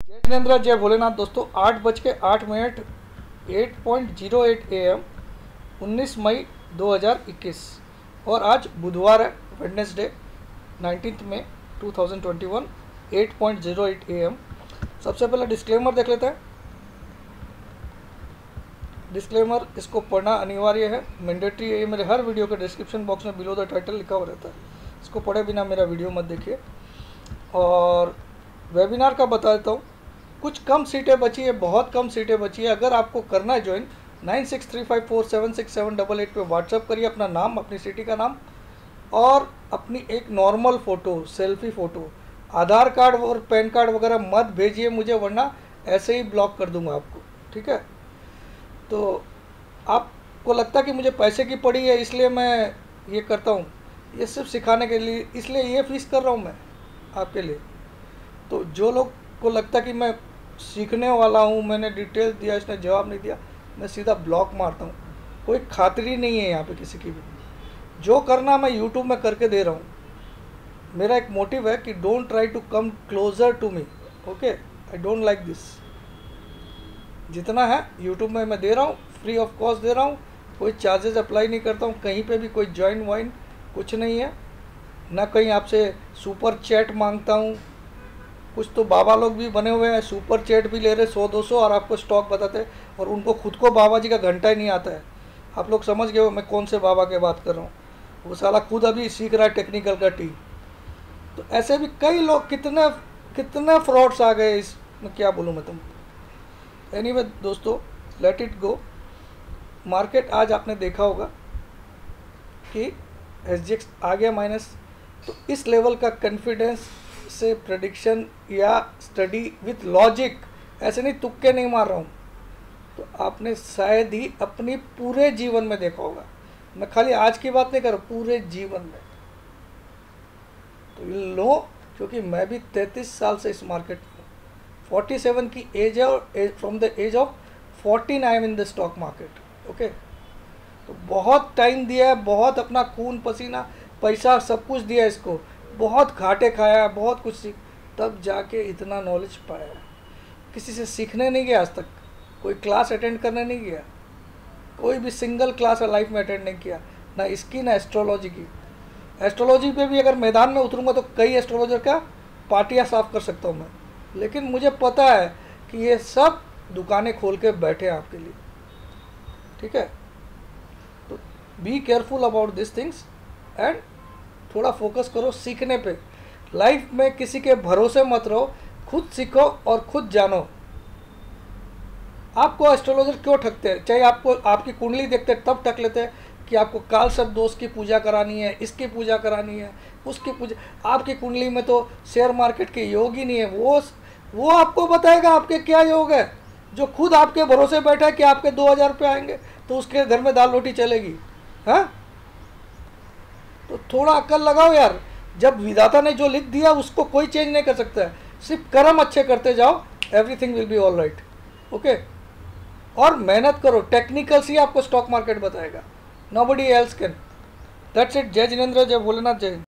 जय जिनेन्द्र, जय भोलेनाथ। दोस्तों 8:08 8:08 AM 19 मई 2021 और आज बुधवार है, वेडनेसडे 19 मई 2021 8:08 AM। सबसे पहले डिस्क्लेमर देख लेते हैं। डिस्क्लेमर इसको पढ़ना अनिवार्य है, मैंडेटरी है। ये मेरे हर वीडियो के डिस्क्रिप्शन बॉक्स में बिलो द टाइटल लिखा हुआ रहता है, इसको पढ़े बिना मेरा वीडियो मत देखिए। और वेबिनार का बता देता हूँ, कुछ कम सीटें बची है, बहुत कम सीटें बची है। अगर आपको करना है ज्वाइन 9635476788 पे व्हाट्सअप करिए अपना नाम, अपनी सिटी का नाम और अपनी एक normal photo, selfie photo. Aadhaar card और पैन कार्ड वगैरह मत भेजिए मुझे, वरना ऐसे ही ब्लॉक कर दूंगा आपको, ठीक है। तो आपको लगता कि मुझे पैसे की पड़ी है इसलिए मैं ये करता हूँ, ये सिर्फ सिखाने के लिए, इसलिए ये फीस कर रहा हूँ मैं आपके लिए। तो जो लोग को लगता कि मैं सीखने वाला हूँ, मैंने डिटेल दिया, इसने जवाब नहीं दिया, मैं सीधा ब्लॉक मारता हूँ। कोई खातिरी नहीं है यहाँ पे किसी की भी। जो करना मैं यूट्यूब में करके दे रहा हूँ। मेरा एक मोटिव है कि don't try to come closer to me, okay. I don't like this. जितना है यूट्यूब में मैं दे रहा हूँ, फ्री ऑफ कॉस्ट दे रहा हूँ, कोई चार्जेस अप्लाई नहीं करता हूँ। कहीं पे भी कोई ज्वाइन वाइन कुछ नहीं है, ना कहीं आपसे सुपर चैट मांगता हूँ। कुछ तो बाबा लोग भी बने हुए हैं, सुपर चैट भी ले रहे 100-200 और आपको स्टॉक बताते हैं, और उनको खुद को बाबा जी का घंटा ही नहीं आता है। आप लोग समझ गए हो मैं कौन से बाबा की बात कर रहा हूँ। वो साला खुद अभी सीख रहा है टेक्निकल का टी। तो ऐसे भी कई लोग, कितने कितने फ्रॉड्स आ गए इसमें, क्या बोलूँ मैं तुमको। एनीवे दोस्तों, लेट इट गो। मार्केट आज आपने देखा होगा कि SGX आ गया माइनस। तो इस लेवल का कॉन्फिडेंस से प्रेडिक्शन या स्टडी विथ लॉजिक, ऐसे नहीं तुक्के नहीं मार रहा हूँ, तो आपने शायद ही अपनी पूरे जीवन में देखा होगा। मैं खाली आज की बात नहीं कर रहा, पूरे जीवन में। तो लो, क्योंकि मैं भी 33 साल से इस मार्केट में, 47 की एज है, और from the age of 14 I am in the stock market, okay. तो बहुत टाइम दिया है, बहुत अपना खून पसीना पैसा सब कुछ दिया इसको, बहुत घाटे खाया है, बहुत कुछ सीख, तब जाके इतना नॉलेज पाया है। किसी से सीखने नहीं गया आज तक, कोई क्लास अटेंड करने नहीं गया, कोई भी सिंगल क्लास लाइफ में अटेंड नहीं किया, ना इसकी ना एस्ट्रोलॉजी की। एस्ट्रोलॉजी पे भी अगर मैदान में उतरूँगा तो कई एस्ट्रोलॉजर का पार्टियाँ साफ कर सकता हूँ मैं, लेकिन मुझे पता है कि ये सब दुकानें खोल के बैठे हैं आपके लिए, ठीक है। तो be careful about this things and थोड़ा फोकस करो सीखने पे। लाइफ में किसी के भरोसे मत रहो, खुद सीखो और खुद जानो। आपको एस्ट्रोलॉजर क्यों ठगते हैं? चाहे आपको आपकी कुंडली देखते तब ठग लेते हैं कि आपको काल सब दोष की पूजा करानी है, इसकी पूजा करानी है, उसकी पूजा। आपकी कुंडली में तो शेयर मार्केट के योग ही नहीं है। वो आपको बताएगा आपके क्या योग है। जो खुद आपके भरोसे बैठा है कि आपके 2000 रुपये आएंगे तो उसके घर में दाल रोटी चलेगी, हाँ। तो थोड़ा अक्ल लगाओ यार। जब विधाता ने जो लिख दिया उसको कोई चेंज नहीं कर सकता है, सिर्फ कर्म अच्छे करते जाओ, everything will be all right, okay. और मेहनत करो, टेक्निकल से आपको स्टॉक मार्केट बताएगा, nobody else can. That's it. जय जिनेन्द्र, जय भोलेनाथ, जय हिंद।